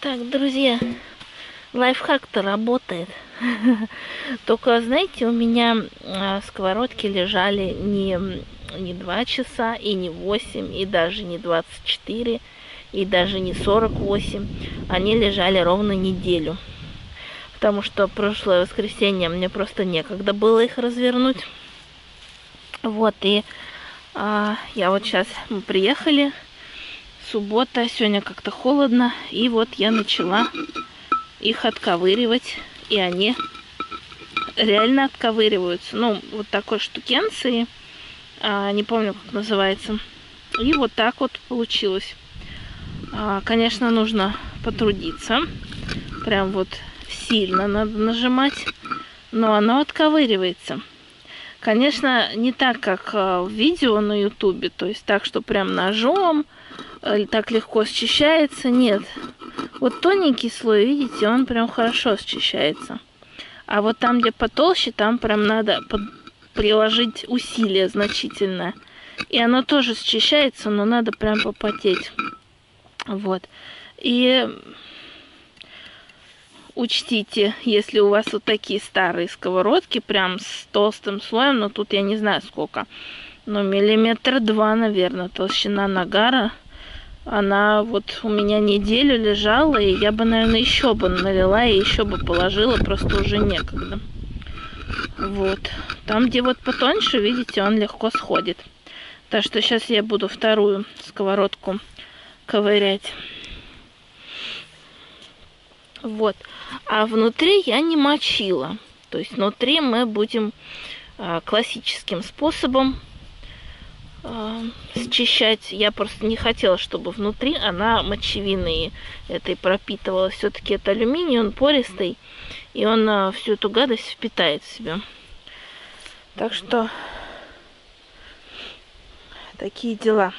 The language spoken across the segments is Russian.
Так, друзья, лайфхак-то работает. Только, знаете, у меня сковородки лежали не 2 часа, и не 8, и даже не 24, и даже не 48. Они лежали ровно неделю. Потому что прошлое воскресенье мне просто некогда было их развернуть. Вот, и я вот сейчас, мы приехали, суббота, сегодня как-то холодно, и вот я начала их отковыривать, и они реально отковыриваются. Ну, вот такой штукенции, не помню, как называется. И вот так вот получилось. Конечно, нужно потрудиться. Прям вот сильно надо нажимать, но оно отковыривается. Конечно, не так, как в видео на ютубе, то есть так, что прям ножом, так легко счищается. Нет. Вот тоненький слой, видите, он прям хорошо счищается. А вот там, где потолще, там прям надо приложить усилие значительное. И оно тоже счищается, но надо прям попотеть. Вот. И учтите, если у вас вот такие старые сковородки, прям с толстым слоем, но тут я не знаю сколько, но 2 миллиметра, наверное, толщина нагара. Она вот у меня неделю лежала, и я бы, наверное, еще бы налила и еще бы положила, просто уже некогда. Вот. Там, где вот потоньше, видите, он легко сходит. Так что сейчас я буду вторую сковородку ковырять. Вот. А внутри я не мочила. То есть внутри мы будем классическим способом счищать. Я просто не хотела, чтобы внутри она мочевиной этой пропитывалась. Все-таки это алюминий, он пористый, и он всю эту гадость впитает в себя. Так что такие дела.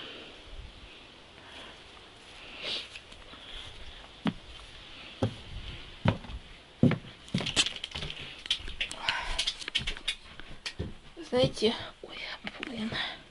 Знаете, ой, блин.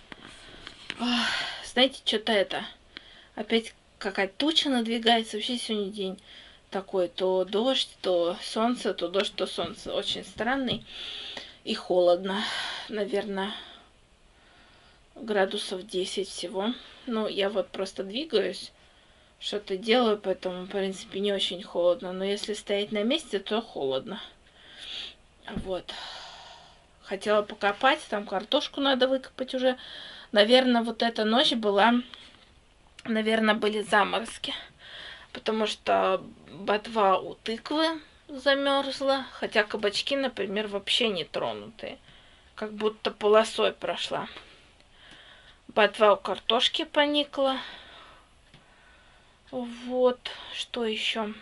Знаете, что-то это опять какая-то туча надвигается. Вообще сегодня день такой, то дождь, то солнце, то дождь, то солнце. Очень странный и холодно. Наверное, градусов 10 всего. Ну, я вот просто двигаюсь, что-то делаю, поэтому, в принципе, не очень холодно. Но если стоять на месте, то холодно. Вот. Хотела покопать, там картошку надо выкопать уже. Наверное, вот эта ночь была, наверное, были заморозки. Потому что ботва у тыквы замерзла, хотя кабачки, например, вообще не тронутые. Как будто полосой прошла. Ботва у картошки поникла. Вот, что еще?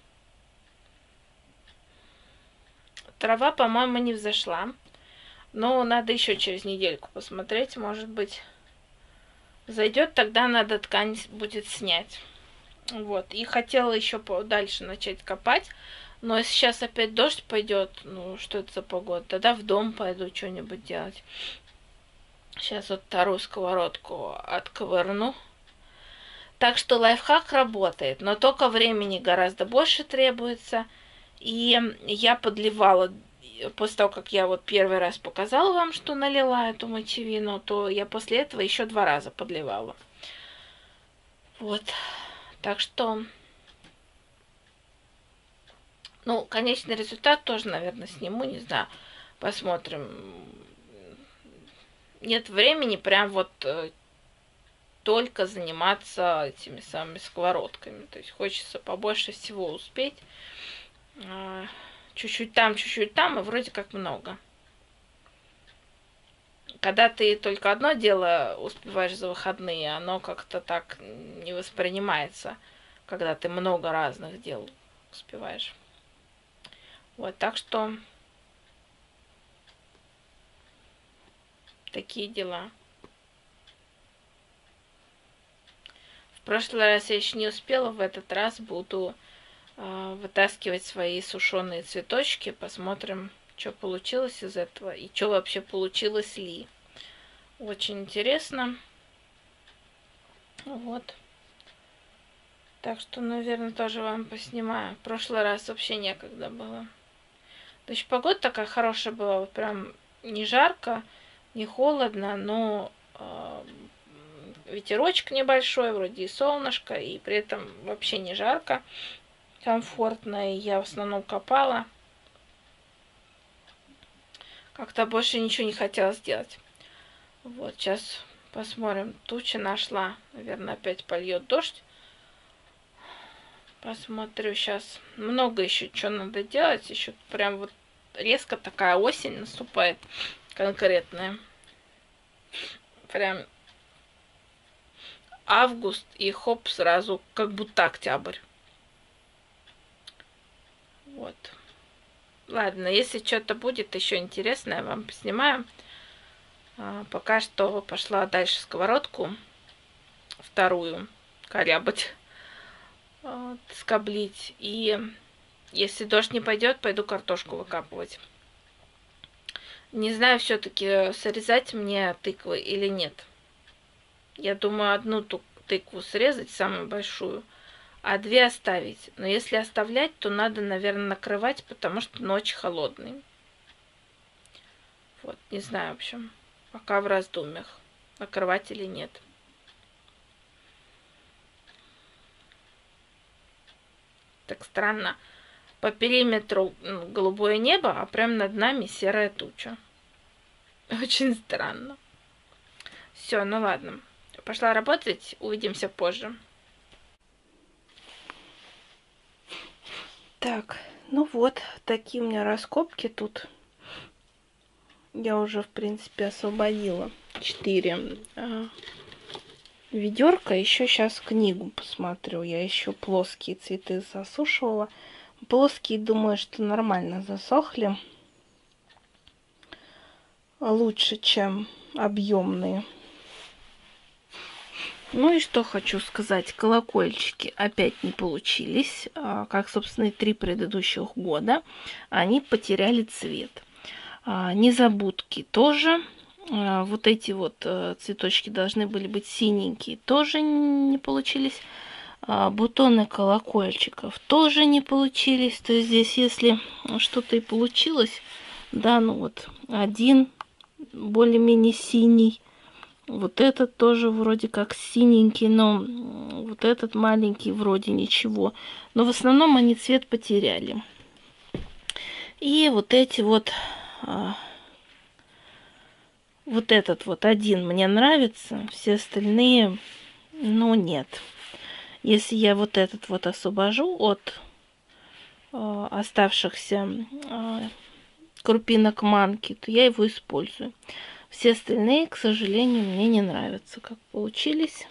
Трава, по-моему, не взошла. Но надо еще через недельку посмотреть, может быть, зайдет, тогда надо ткань будет снять. Вот, и хотела еще дальше начать копать, но сейчас опять дождь пойдет, ну, что это за погода, тогда в дом пойду что-нибудь делать. Сейчас вот вторую сковородку отковырну. Так что лайфхак работает, но только времени гораздо больше требуется. И я подливала, после того, как я вот первый раз показала вам, что налила эту мочевину, то я после этого еще 2 раза подливала. Вот. Так что, ну, конечный результат тоже, наверное, сниму, не знаю. Посмотрим. Нет времени прям вот только заниматься этими самыми сковородками. То есть хочется побольше всего успеть. Чуть-чуть там, и вроде как много. Когда ты только одно дело успеваешь за выходные, оно как-то так не воспринимается, когда ты много разных дел успеваешь. Вот, так что такие дела. В прошлый раз я еще не успела, в этот раз буду вытаскивать свои сушеные цветочки. Посмотрим, что получилось из этого и что вообще получилось ли. Очень интересно. Вот. Так что, наверное, тоже вам поснимаю. В прошлый раз вообще некогда было. То есть погода такая хорошая была, вот прям не жарко, не холодно, но ветерочек небольшой, вроде и солнышко, и при этом вообще не жарко, комфортно, и я в основном копала. Как-то больше ничего не хотела сделать. Вот, сейчас посмотрим. Туча нашла. Наверное, опять польет дождь. Посмотрю сейчас. Много еще что надо делать. Еще прям вот резко такая осень наступает. Конкретная. Прям август и хоп, сразу как будто октябрь. Вот. Ладно, если что-то будет еще интересное, вам поснимаю. Пока что пошла дальше сковородку. Вторую корябать. Вот, скоблить. И если дождь не пойдет, пойду картошку выкапывать. Не знаю все-таки, срезать мне тыквы или нет. Я думаю, одну тыкву срезать, самую большую, а две оставить. Но если оставлять, то надо, наверное, накрывать, потому что ночь холодный. Вот, не знаю, в общем, пока в раздумьях, накрывать или нет. Так странно. По периметру голубое небо, а прям над нами серая туча. Очень странно. Все, ну ладно. Пошла работать, увидимся позже. Так, ну вот, такие у меня раскопки тут. Я уже, в принципе, освободила 4 ведерка. Еще сейчас книгу посмотрю. Я еще плоские цветы засушивала. Плоские, думаю, что нормально засохли. Лучше, чем объемные. Ну и что хочу сказать. Колокольчики опять не получились. Как, собственно, и 3 предыдущих года. Они потеряли цвет. Незабудки тоже. Вот эти вот цветочки должны были быть синенькие. Тоже не получились. Бутоны колокольчиков тоже не получились. То есть здесь, если что-то и получилось, да, ну вот один более-менее синий. Вот этот тоже вроде как синенький, но вот этот маленький вроде ничего. Но в основном они цвет потеряли. И вот эти вот... Вот этот вот один мне нравится, все остальные, ну, нет. Если я вот этот вот освобожу от оставшихся крупинок манки, то я его использую. Все остальные, к сожалению, мне не нравятся, как получились.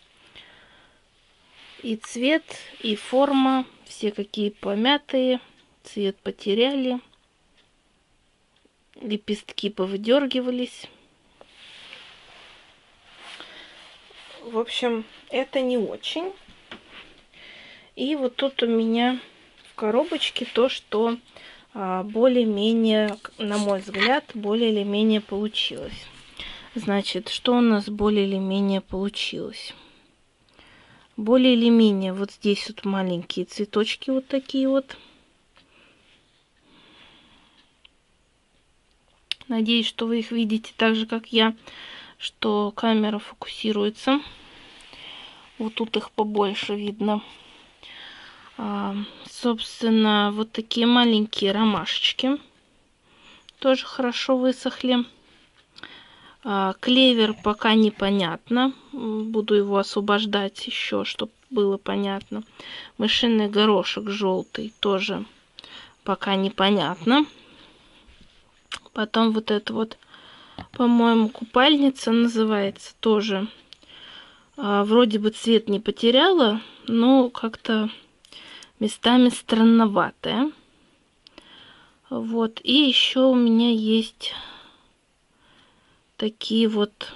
И цвет, и форма, все какие помятые, цвет потеряли, лепестки повыдергивались. В общем, это не очень. И вот тут у меня в коробочке то, что более-менее, на мой взгляд, более или менее получилось. Значит, что у нас более или менее получилось? Более или менее вот здесь вот маленькие цветочки вот такие вот. Надеюсь, что вы их видите так же, как я, что камера фокусируется. Вот тут их побольше видно. Собственно, вот такие маленькие ромашечки тоже хорошо высохли. Клевер пока непонятно. Буду его освобождать еще, чтобы было понятно. Мышиный горошек желтый тоже пока непонятно. Потом вот это вот, по-моему, купальница называется тоже. Вроде бы цвет не потеряла, но как-то местами странноватая. Вот. И еще у меня есть такие вот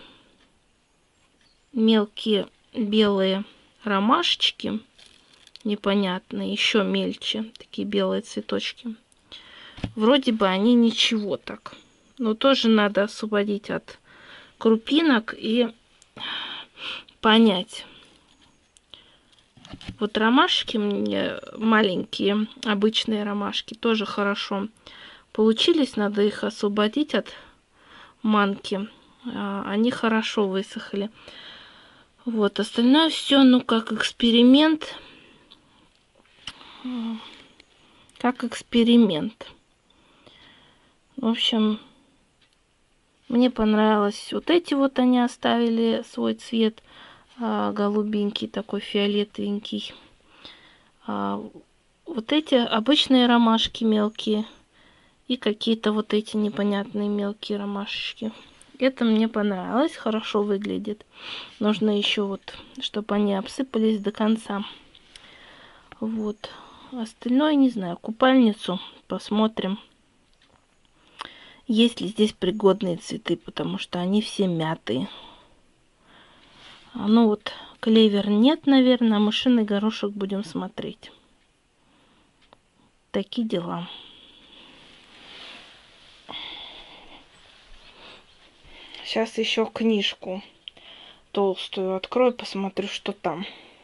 мелкие белые ромашечки. Непонятные, еще мельче. Такие белые цветочки. Вроде бы они ничего так. Но тоже надо освободить от крупинок и понять, Вот ромашки мне маленькие, обычные ромашки, тоже хорошо получились. Надо их освободить от манки. Они хорошо высохли. Вот, остальное все, ну, как эксперимент. Как эксперимент. В общем, мне понравилось. Вот эти вот они оставили свой цвет голубенький, такой фиолетовенький. Вот эти обычные ромашки мелкие. И какие-то вот эти непонятные мелкие ромашечки. Это мне понравилось, хорошо выглядит. Нужно еще вот, чтобы они обсыпались до конца. Вот. Остальное не знаю. Купальницу посмотрим. Есть ли здесь пригодные цветы, потому что они все мятые. Ну вот, клевер нет, наверное. Мышиный горошек будем смотреть. Такие дела. Сейчас еще книжку толстую открою, посмотрю, что там.